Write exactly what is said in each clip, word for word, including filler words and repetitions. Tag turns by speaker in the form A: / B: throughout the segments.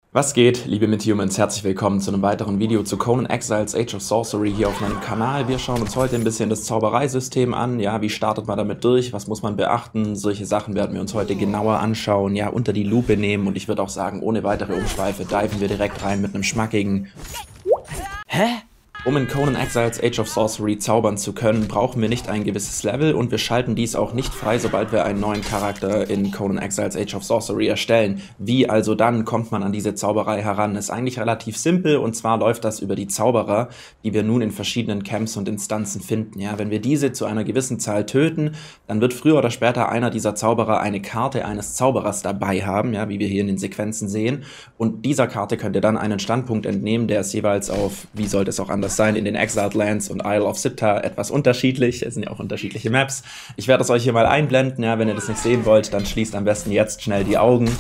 A: Was geht, liebe Mid-Humans? Herzlich willkommen zu einem weiteren Video zu Conan Exiles Age of Sorcery hier auf meinem Kanal. Wir schauen uns heute ein bisschen das Zaubereisystem an. Ja, wie startet man damit durch? Was muss man beachten? Solche Sachen werden wir uns heute genauer anschauen, ja, unter die Lupe nehmen. Und ich würde auch sagen, ohne weitere Umschweife diven wir direkt rein mit einem schmackigen... Hä? Um in Conan Exiles Age of Sorcery zaubern zu können, brauchen wir nicht ein gewisses Level und wir schalten dies auch nicht frei, sobald wir einen neuen Charakter in Conan Exiles Age of Sorcery erstellen. Wie also dann kommt man an diese Zauberei heran? Ist eigentlich relativ simpel, und zwar läuft das über die Zauberer, die wir nun in verschiedenen Camps und Instanzen finden. Ja, wenn wir diese zu einer gewissen Zahl töten, dann wird früher oder später einer dieser Zauberer eine Karte eines Zauberers dabei haben, ja, wie wir hier in den Sequenzen sehen, und dieser Karte könnt ihr dann einen Standpunkt entnehmen, der ist jeweils auf, wie sollte es auch anders sein, in den Exiled Lands und Isle of Siptah etwas unterschiedlich. Es sind ja auch unterschiedliche Maps. Ich werde es euch hier mal einblenden. Ja, wenn ihr das nicht sehen wollt, dann schließt am besten jetzt schnell die Augen.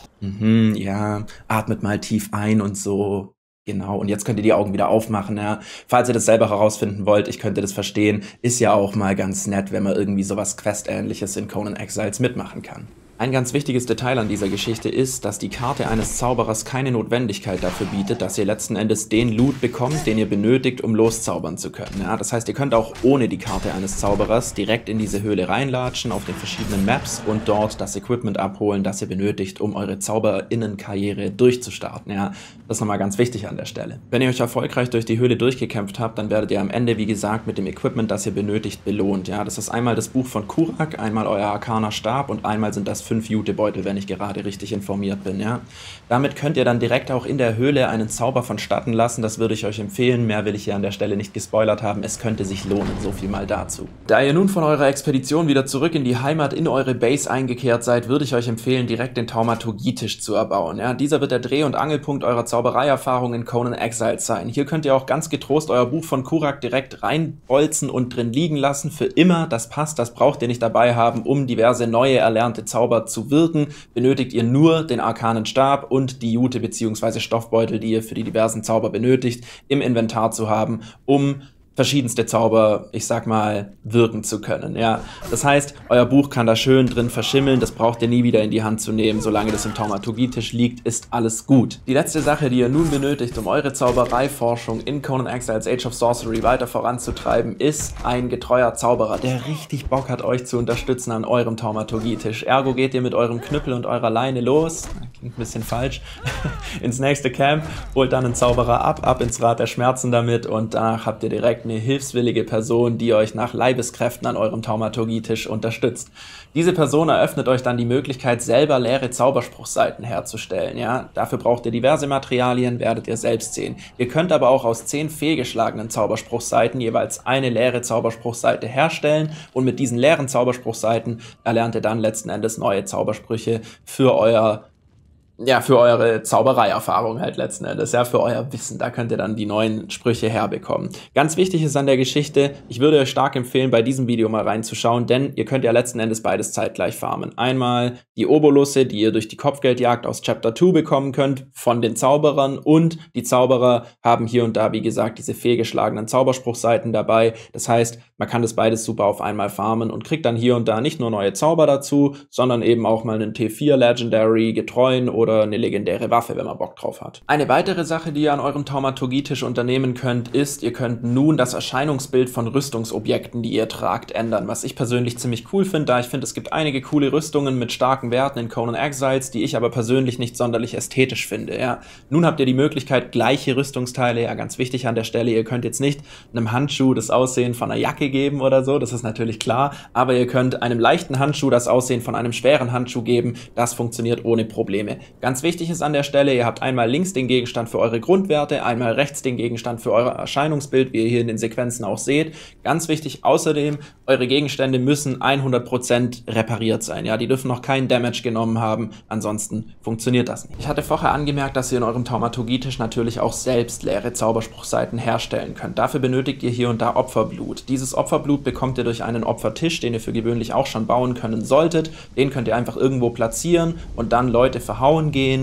A: Mhm, ja, atmet mal tief ein und so. Genau, und jetzt könnt ihr die Augen wieder aufmachen, ja. Falls ihr das selber herausfinden wollt, ich könnte das verstehen, ist ja auch mal ganz nett, wenn man irgendwie sowas Quest-ähnliches in Conan Exiles mitmachen kann. Ein ganz wichtiges Detail an dieser Geschichte ist, dass die Karte eines Zauberers keine Notwendigkeit dafür bietet, dass ihr letzten Endes den Loot bekommt, den ihr benötigt, um loszaubern zu können. Ja, das heißt, ihr könnt auch ohne die Karte eines Zauberers direkt in diese Höhle reinlatschen, auf den verschiedenen Maps, und dort das Equipment abholen, das ihr benötigt, um eure ZauberInnen-Karriere durchzustarten. Ja, das ist nochmal ganz wichtig an der Stelle. Wenn ihr euch erfolgreich durch die Höhle durchgekämpft habt, dann werdet ihr am Ende, wie gesagt, mit dem Equipment, das ihr benötigt, belohnt. Ja, das ist einmal das Buch von Kurak, einmal euer Arkaner Stab und einmal sind das fünf Jutebeutel, wenn ich gerade richtig informiert bin, ja. Damit könnt ihr dann direkt auch in der Höhle einen Zauber vonstatten lassen, das würde ich euch empfehlen, mehr will ich hier an der Stelle nicht gespoilert haben, es könnte sich lohnen, so viel mal dazu. Da ihr nun von eurer Expedition wieder zurück in die Heimat in eure Base eingekehrt seid, würde ich euch empfehlen, direkt den Taumaturgie-Tisch zu erbauen, ja. Dieser wird der Dreh- und Angelpunkt eurer Zaubereierfahrung in Conan Exiles sein. Hier könnt ihr auch ganz getrost euer Buch von Kurak direkt reinbolzen und drin liegen lassen, für immer, das passt, das braucht ihr nicht dabei haben, um diverse neue erlernte Zauber zu wirken. Benötigt ihr nur den arkanen Stab und die Jute bzw. Stoffbeutel, die ihr für die diversen Zauber benötigt, im Inventar zu haben, um verschiedenste Zauber, ich sag mal, wirken zu können, ja. Das heißt, euer Buch kann da schön drin verschimmeln, das braucht ihr nie wieder in die Hand zu nehmen, solange das im Taumaturgie-Tisch liegt, ist alles gut. Die letzte Sache, die ihr nun benötigt, um eure Zaubereiforschung in Conan Exiles Age of Sorcery weiter voranzutreiben, ist ein getreuer Zauberer, der richtig Bock hat, euch zu unterstützen an eurem Taumaturgie-Tisch. Ergo geht ihr mit eurem Knüppel und eurer Leine los, klingt ein bisschen falsch, ins nächste Camp, holt dann einen Zauberer ab, ab ins Rad der Schmerzen damit, und danach habt ihr direkt eine hilfswillige Person, die euch nach Leibeskräften an eurem Taumaturgie-Tisch unterstützt. Diese Person eröffnet euch dann die Möglichkeit, selber leere Zauberspruchseiten herzustellen. Ja? Dafür braucht ihr diverse Materialien, werdet ihr selbst sehen. Ihr könnt aber auch aus zehn fehlgeschlagenen Zauberspruchseiten jeweils eine leere Zauberspruchseite herstellen, und mit diesen leeren Zauberspruchseiten erlernt ihr dann letzten Endes neue Zaubersprüche für euer Ja, für eure Zaubereierfahrung halt letzten Endes, ja, für euer Wissen, da könnt ihr dann die neuen Sprüche herbekommen. Ganz wichtig ist an der Geschichte, ich würde euch stark empfehlen, bei diesem Video mal reinzuschauen, denn ihr könnt ja letzten Endes beides zeitgleich farmen. Einmal die Oberlusse, die ihr durch die Kopfgeldjagd aus Chapter zwei bekommen könnt, von den Zauberern, und die Zauberer haben hier und da, wie gesagt, diese fehlgeschlagenen Zauberspruchseiten dabei. Das heißt, man kann das beides super auf einmal farmen und kriegt dann hier und da nicht nur neue Zauber dazu, sondern eben auch mal einen T vier Legendary, getreuen oder oder eine legendäre Waffe, wenn man Bock drauf hat. Eine weitere Sache, die ihr an eurem Taumaturgie-Tisch unternehmen könnt, ist, ihr könnt nun das Erscheinungsbild von Rüstungsobjekten, die ihr tragt, ändern, was ich persönlich ziemlich cool finde, da ich finde, es gibt einige coole Rüstungen mit starken Werten in Conan Exiles, die ich aber persönlich nicht sonderlich ästhetisch finde, ja. Nun habt ihr die Möglichkeit, gleiche Rüstungsteile, ja, ganz wichtig an der Stelle, ihr könnt jetzt nicht einem Handschuh das Aussehen von einer Jacke geben oder so, das ist natürlich klar, aber ihr könnt einem leichten Handschuh das Aussehen von einem schweren Handschuh geben, das funktioniert ohne Probleme. Ganz wichtig ist an der Stelle, ihr habt einmal links den Gegenstand für eure Grundwerte, einmal rechts den Gegenstand für euer Erscheinungsbild, wie ihr hier in den Sequenzen auch seht. Ganz wichtig außerdem, eure Gegenstände müssen hundert Prozent repariert sein. Ja, die dürfen noch keinen Damage genommen haben, ansonsten funktioniert das nicht. Ich hatte vorher angemerkt, dass ihr in eurem Taumaturgie-Tisch natürlich auch selbst leere Zauberspruchseiten herstellen könnt. Dafür benötigt ihr hier und da Opferblut. Dieses Opferblut bekommt ihr durch einen Opfertisch, den ihr für gewöhnlich auch schon bauen können solltet. Den könnt ihr einfach irgendwo platzieren und dann Leute verhauen gehen,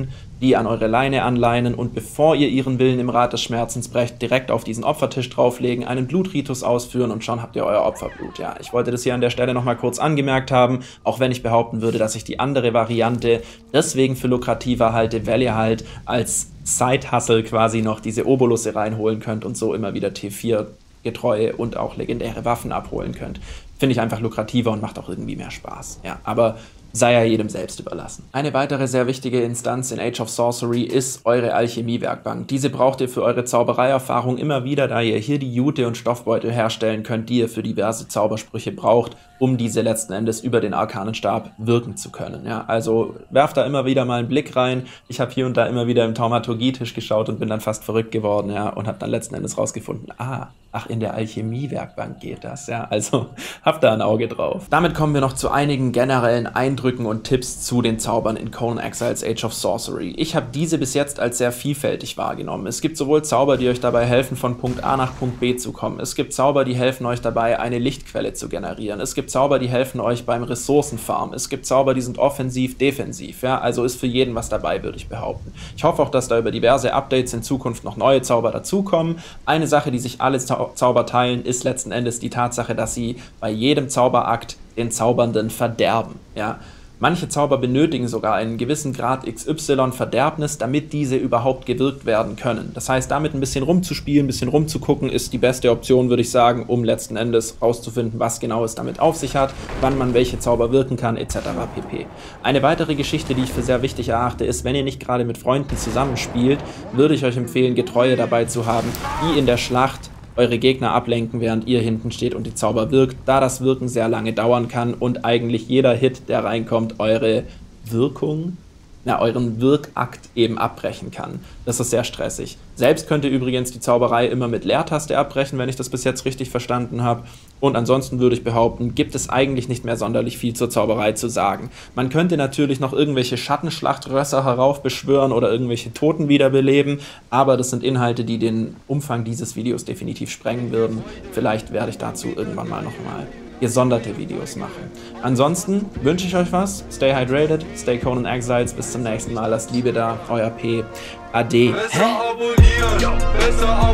A: die an eure Leine anleinen und bevor ihr ihren Willen im Rat des Schmerzens brecht, direkt auf diesen Opfertisch drauflegen, einen Blutritus ausführen und schon habt ihr euer Opferblut. Ja, ich wollte das hier an der Stelle nochmal kurz angemerkt haben, auch wenn ich behaupten würde, dass ich die andere Variante deswegen für lukrativer halte, weil ihr halt als Side-Hustle quasi noch diese Obolusse reinholen könnt und so immer wieder T vier getreue und auch legendäre Waffen abholen könnt. Finde ich einfach lukrativer und macht auch irgendwie mehr Spaß. Ja, aber sei ja jedem selbst überlassen. Eine weitere sehr wichtige Instanz in Age of Sorcery ist eure Alchemie-Werkbank. Diese braucht ihr für eure Zaubereierfahrung immer wieder, da ihr hier die Jute und Stoffbeutel herstellen könnt, die ihr für diverse Zaubersprüche braucht, um diese letzten Endes über den Arkanenstab wirken zu können. Ja, also werft da immer wieder mal einen Blick rein. Ich habe hier und da immer wieder im Taumaturgie-Tisch geschaut und bin dann fast verrückt geworden, ja, und habe dann letzten Endes rausgefunden, ah, ach, in der Alchemie-Werkbank geht das, ja, also habt da ein Auge drauf. Damit kommen wir noch zu einigen generellen Eindrücken und Tipps zu den Zaubern in Conan Exiles Age of Sorcery. Ich habe diese bis jetzt als sehr vielfältig wahrgenommen. Es gibt sowohl Zauber, die euch dabei helfen, von Punkt A nach Punkt B zu kommen. Es gibt Zauber, die helfen euch dabei, eine Lichtquelle zu generieren. Es gibt Zauber, die helfen euch beim Ressourcenfarm. Es gibt Zauber, die sind offensiv, defensiv. Ja, also ist für jeden was dabei, würde ich behaupten. Ich hoffe auch, dass da über diverse Updates in Zukunft noch neue Zauber dazukommen. Eine Sache, die sich alle Zau Zauber teilen, ist letzten Endes die Tatsache, dass sie bei jedem Zauberakt den Zaubernden verderben. Ja? Manche Zauber benötigen sogar einen gewissen Grad X Y Verderbnis, damit diese überhaupt gewirkt werden können. Das heißt, damit ein bisschen rumzuspielen, ein bisschen rumzugucken, ist die beste Option, würde ich sagen, um letzten Endes rauszufinden, was genau es damit auf sich hat, wann man welche Zauber wirken kann, et cetera pp. Eine weitere Geschichte, die ich für sehr wichtig erachte, ist, wenn ihr nicht gerade mit Freunden zusammenspielt, würde ich euch empfehlen, Getreue dabei zu haben, die in der Schlacht eure Gegner ablenken, während ihr hinten steht und die Zauber wirkt, da das Wirken sehr lange dauern kann und eigentlich jeder Hit, der reinkommt, eure Wirkung, na, euren Wirkakt eben abbrechen kann. Das ist sehr stressig. Selbst könnt ihr übrigens die Zauberei immer mit Leertaste abbrechen, wenn ich das bis jetzt richtig verstanden habe. Und ansonsten würde ich behaupten, gibt es eigentlich nicht mehr sonderlich viel zur Zauberei zu sagen. Man könnte natürlich noch irgendwelche Schattenschlachtrösser heraufbeschwören oder irgendwelche Toten wiederbeleben, aber das sind Inhalte, die den Umfang dieses Videos definitiv sprengen würden. Vielleicht werde ich dazu irgendwann mal nochmal gesonderte Videos machen. Ansonsten wünsche ich euch was. Stay hydrated, stay Conan Exiles. Bis zum nächsten Mal. Lasst Liebe da. Euer P. Ade.
B: Besser abonnieren, besser abonnieren.